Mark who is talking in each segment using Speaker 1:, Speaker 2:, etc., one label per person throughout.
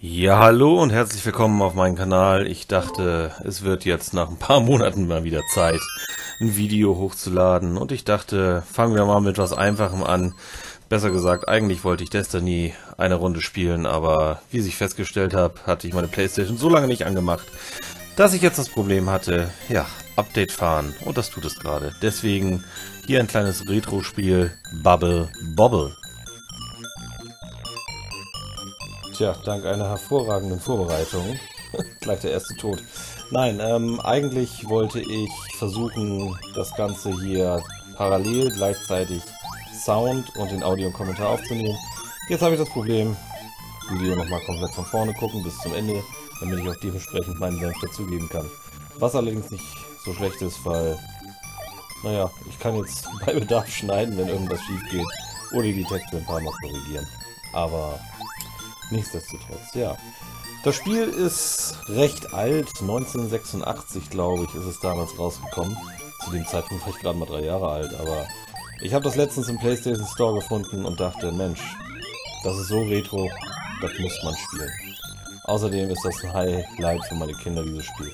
Speaker 1: Ja, hallo und herzlich willkommen auf meinem Kanal. Ich dachte, es wird jetzt nach ein paar Monaten mal wieder Zeit, ein Video hochzuladen. Und ich dachte, fangen wir mal mit was Einfachem an. Besser gesagt, eigentlich wollte ich Destiny eine Runde spielen, aber wie ich festgestellt habe, hatte ich meine Playstation so lange nicht angemacht, dass ich jetzt das Problem hatte, ja, Update fahren. Und das tut es gerade. Deswegen hier ein kleines Retro-Spiel, Bubble Bobble. Tja, dank einer hervorragenden Vorbereitung. Gleich der erste Tod. Nein, eigentlich wollte ich versuchen, das Ganze hier parallel gleichzeitig Sound und den Audio und Kommentar aufzunehmen. Jetzt habe ich das Problem, Video nochmal komplett von vorne gucken bis zum Ende, damit ich auch dementsprechend meinen Senf dazugeben kann. Was allerdings nicht so schlecht ist, weil, naja, ich kann jetzt bei Bedarf schneiden, wenn irgendwas schief geht, oder die Texte ein paar Mal korrigieren. Aber nichtsdestotrotz, ja. Das Spiel ist recht alt, 1986 glaube ich ist es damals rausgekommen. Zu dem Zeitpunkt war ich gerade mal 3 Jahre alt, aber ich habe das letztens im PlayStation Store gefunden und dachte, Mensch, das ist so retro, das muss man spielen. Außerdem ist das ein Highlight für meine Kinder, dieses Spiel.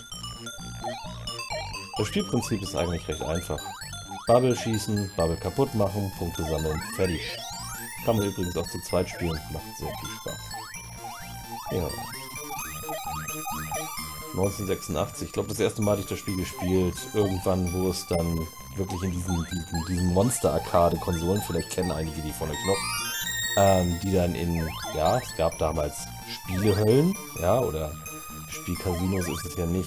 Speaker 1: Das Spielprinzip ist eigentlich recht einfach. Bubble schießen, Bubble kaputt machen, Punkte sammeln, fertig. Kann man übrigens auch zu zweit spielen, macht sehr viel Spaß. Ja. 1986, ich glaube das erste Mal hatte ich das Spiel gespielt, irgendwann, wo es dann wirklich in diesen Monster-Arcade-Konsolen, vielleicht kennen einige die von euch noch, die dann ja, es gab damals Spielehöllen, ja, oder Spielcasinos ist es ja nicht,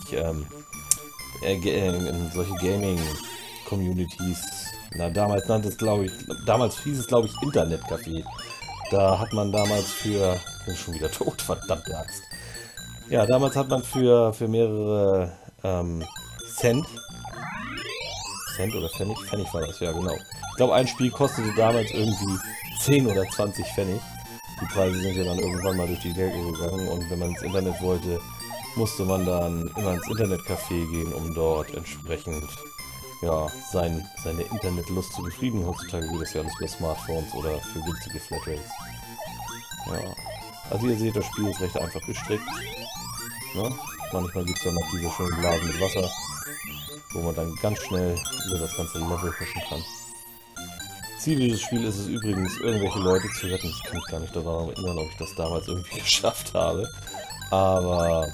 Speaker 1: solche Gaming-Communities, na, damals hieß es glaube ich Internetcafé. Da hat man damals für, ich bin schon wieder tot, verdammte Axt. Ja, damals hat man für mehrere Cent oder Pfennig? Pfennig war das, ja genau. Ich glaube, ein Spiel kostete damals irgendwie 10 oder 20 Pfennig. Die Preise sind ja dann irgendwann mal durch die Decke gegangen und wenn man ins Internet wollte, musste man dann immer ins Internetcafé gehen, um dort entsprechend ja, seine Internetlust zu befriedigen. Heutzutage geht das ja alles über Smartphones oder für günstige Flatrates. Ja. Also ihr seht, das Spiel ist recht einfach gestrickt. Ne? Manchmal gibt es dann noch diese schönen Blasen mit Wasser, wo man dann ganz schnell über das ganze Level huschen kann. Ziel dieses Spiels ist es übrigens, irgendwelche Leute zu retten. Ich kann mich gar nicht daran erinnern, ob ich das damals irgendwie geschafft habe. Aber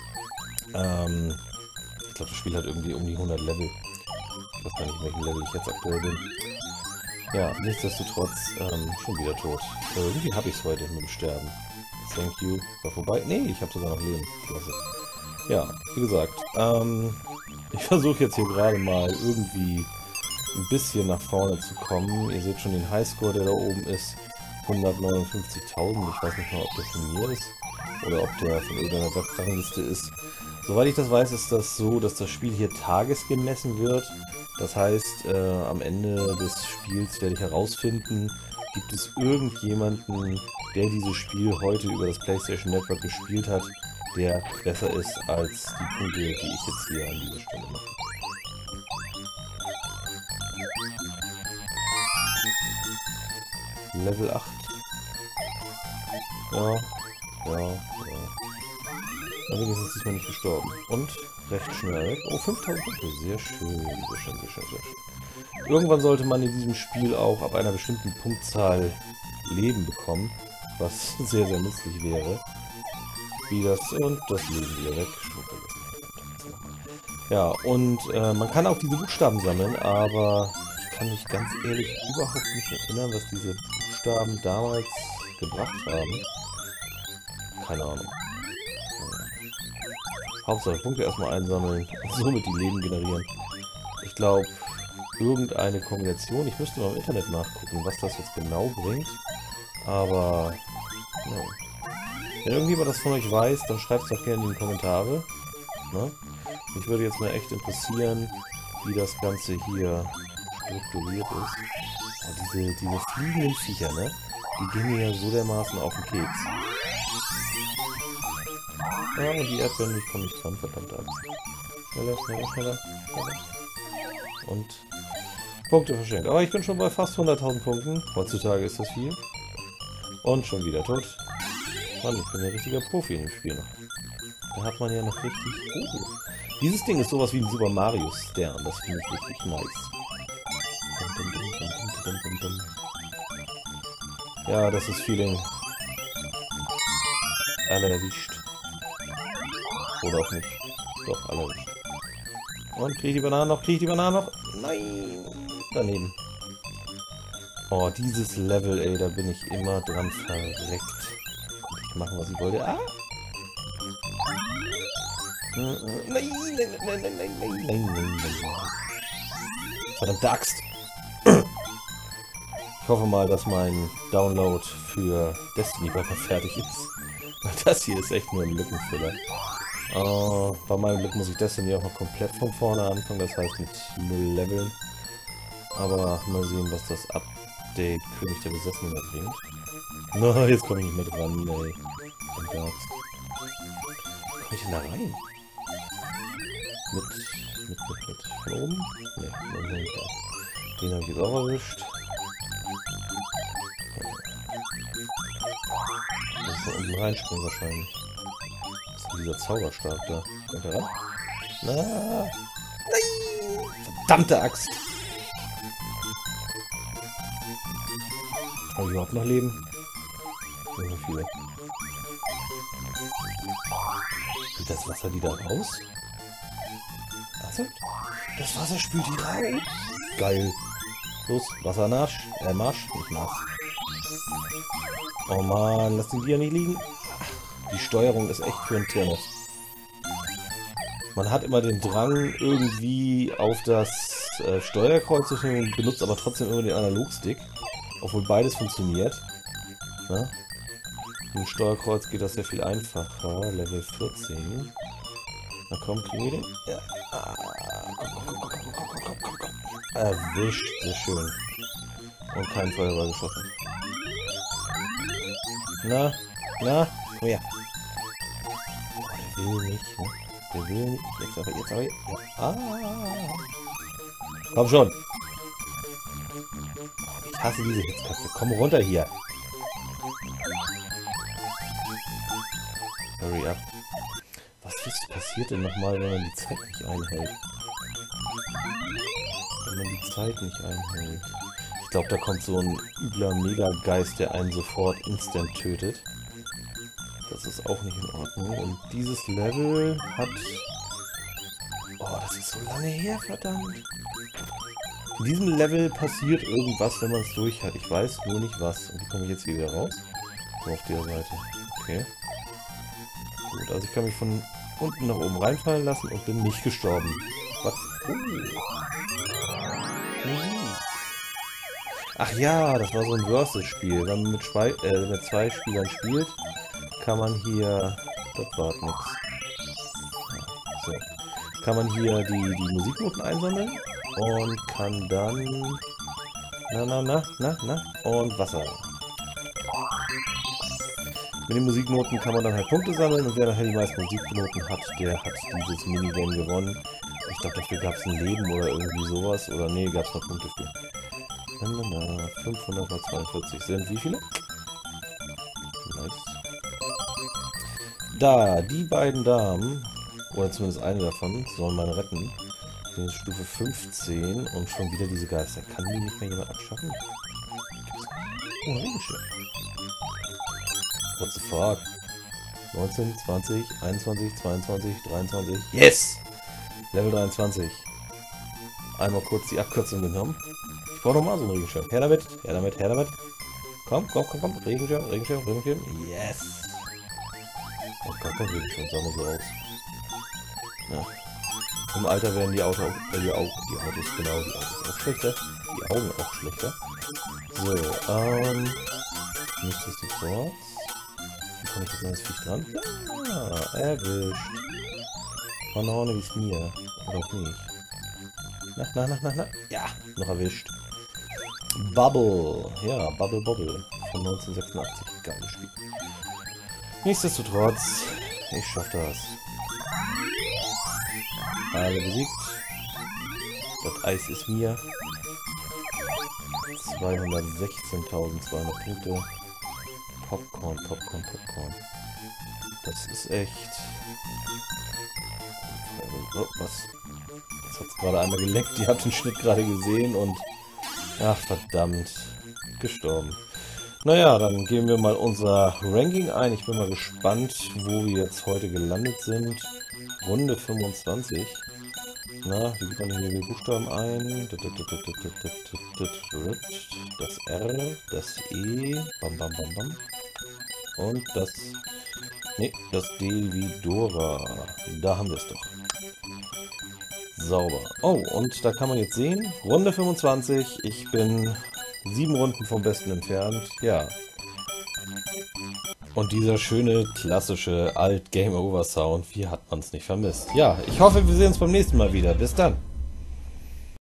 Speaker 1: ich glaube, das Spiel hat irgendwie um die 100 Level. Ich weiß gar nicht, welchen Level ich jetzt aktuell bin. Ja, nichtsdestotrotz schon wieder tot. Irgendwie habe ich es heute mit dem Sterben. Thank you. War vorbei? Nee, ich habe sogar noch Leben. Klasse. Ja, wie gesagt, ich versuche jetzt hier gerade mal irgendwie ein bisschen nach vorne zu kommen. Ihr seht schon den Highscore, der da oben ist. 159.000. Ich weiß nicht mal, ob der von mir ist oder ob der von irgendeiner Webrangliste ist. Soweit ich das weiß, ist das so, dass das Spiel hier tagesgemessen wird. Das heißt, am Ende des Spiels werde ich herausfinden, gibt es irgendjemanden, der dieses Spiel heute über das PlayStation Network gespielt hat, der besser ist als die Punkte, die ich jetzt hier an dieser Stelle mache. Level 8. Ja. Aber wenigstens ist man nicht gestorben. Und recht schnell. Oh, 5000 Punkte. Sehr schön, sehr schön, sehr schön, sehr schön. Irgendwann sollte man in diesem Spiel auch ab einer bestimmten Punktzahl Leben bekommen, was sehr, sehr nützlich wäre. Wie das und das Leben wieder weg. Ja, und man kann auch diese Buchstaben sammeln, aber ich kann mich ganz ehrlich überhaupt nicht erinnern, was diese Buchstaben damals gebracht haben. Keine Ahnung. Hauptsache Punkte erstmal einsammeln und somit die Leben generieren. Ich glaube, irgendeine Kombination. Ich müsste mal im Internet nachgucken, was das jetzt genau bringt. Aber ja. Wenn irgendjemand das von euch weiß, dann schreibt es doch gerne in die Kommentare. Ne? Mich würde jetzt mal echt interessieren, wie das Ganze hier strukturiert ist. Oh, diese fliegenden Viecher, ne? Die gehen mir ja so dermaßen auf den Keks. Ja, und die Erdbeeren, ich komme nicht dran, verdammt Axt. Schneller, schneller, schneller, schneller. Und Punkte verschenkt. Aber ich bin schon bei fast 100.000 Punkten. Heutzutage ist das viel. Und schon wieder tot. Mann, ich bin ein richtiger Profi in dem Spiel noch. Da hat man ja noch richtig... Oh. Dieses Ding ist sowas wie ein Super Mario Stern. Das finde ich richtig nice. Ja, das ist Feeling. Alle erwischt. Oder auch nicht. Doch, alle erwischt. Und kriege ich die Banane noch? Kriege ich die Banane noch? Nein! Daneben. Oh, dieses Level, ey, da bin ich immer dran verreckt. Konnte ich machen, was ich wollte. Ah! Nein, nein, nein, nein, nein, nein, nein, nein. Verdammte Axt! Ich hoffe mal, dass mein Download für Destiny bald mal fertig ist. Das hier ist echt nur ein Lückenfüller. Bei meinem Glück muss ich Destiny auch noch komplett von vorne anfangen, das heißt mit 0 Leveln. Aber mal sehen, was das Update König der Besessenen bringt. Na, jetzt komme ich nicht mehr dran, ey. Komm ich denn da rein? Mit. Von oben? Ne, von oben. Den habe ich jetzt auch erwischt. Das ist von unten reinspringen wahrscheinlich. Was ist denn dieser Zauberstab da? Kommt er ran? Na! Nein! Verdammte Axt! Habe ich überhaupt noch Leben? Nicht mehr viele. Geht das Wasser wieder raus? Also, das Wasser spült die raus. Geil. Los, Wassermarsch. Marsch. Nicht nass. Oh man, lass den hier nicht liegen. Die Steuerung ist echt für ein Tennis. Man hat immer den Drang, irgendwie auf das Steuerkreuz zu nehmen, benutzt aber trotzdem immer den Analogstick. Obwohl beides funktioniert. Ja? Mit dem Steuerkreuz geht das sehr viel einfacher. Level 14. Na komm, kriegen wir den? Ja. Komm. Erwischt. Sehr schön. Und kein Feuerball geschossen. Na, komm her. Oh, der will nicht, ne? Der will nicht. Jetzt aber. Ja. Komm schon. Ich hasse diese Hitzkatze. Komm runter hier. Hurry up. Was passiert denn nochmal, wenn man die Zeit nicht einhält? Wenn man die Zeit nicht einhält. Ich glaube, da kommt so ein übler Megageist, der einen sofort instant tötet. Das ist auch nicht in Ordnung. Und dieses Level hat... Oh, das ist so lange her, verdammt. In diesem Level passiert irgendwas, wenn man es durch hat. Ich weiß nur nicht was. Und wie komme ich jetzt hier wieder raus? So, auf der Seite. Okay. Gut, also ich kann mich von unten nach oben reinfallen lassen und bin nicht gestorben. Was? Ach ja, das war so ein Versus-Spiel. Wenn man mit zwei Spielern spielt, kann man hier... Das war nix. So. Kann man hier die Musiknoten einsammeln und kann dann... Und Wasser. Mit den Musiknoten kann man dann halt Punkte sammeln und wer nachher die meisten Musiknoten hat, der hat dieses Minigame gewonnen. Ich glaube, dafür gab es ein Leben oder irgendwie sowas. Oder nee, gab es noch Punkte für. 500 mal 42 sind wie viele? Nice. Da, die beiden Damen, oder zumindest eine davon, sollen man retten. Die sind Stufe 15 und schon wieder diese Geister. Kann die nicht mehr jemand abschaffen? Oh, Regenschirm. What the fuck? 19, 20, 21, 22, 23. Yes! Level 23. Einmal kurz die Abkürzung genommen. Ich brauche nochmal so einen Regenschirm. Her damit. Komm. Regenschirm. Yes! Oh Gott, kein Regenschirm, sah mal so aus. Ja. Im Alter werden die Autos auch schlechter. Die Augen auch schlechter. So, nichtsdestotrotz. Wie komme ich jetzt an das Viech dran? Ja, erwischt. Von vorne wie es mir. Oder auch nicht. Na. Ja, noch erwischt. Bubble. Ja, Bubble. Von 1986. Geiles Spiel. Nichtsdestotrotz, ich schaff das. Alle besiegt. Das Eis ist mir. 216.200 Punkte. Popcorn. Das ist echt... Oh, was? Jetzt hat es gerade einmal geleckt. Die hat den Schnitt gerade gesehen und... Ach, verdammt. Gestorben. Naja, dann geben wir mal unser Ranking ein. Ich bin mal gespannt, wo wir jetzt heute gelandet sind. Runde 25. Na, wie gibt man hier die Buchstaben ein? Das R, das E, bam bam bam bam. Und das... Ne, das D wie Dora. Da haben wir es doch. Sauber. Oh, und da kann man jetzt sehen, Runde 25. Ich bin 7 Runden vom Besten entfernt. Ja. Und dieser schöne, klassische Alt-Game-Over-Sound, wie hat man es nicht vermisst? Ja, ich hoffe, wir sehen uns beim nächsten Mal wieder. Bis dann.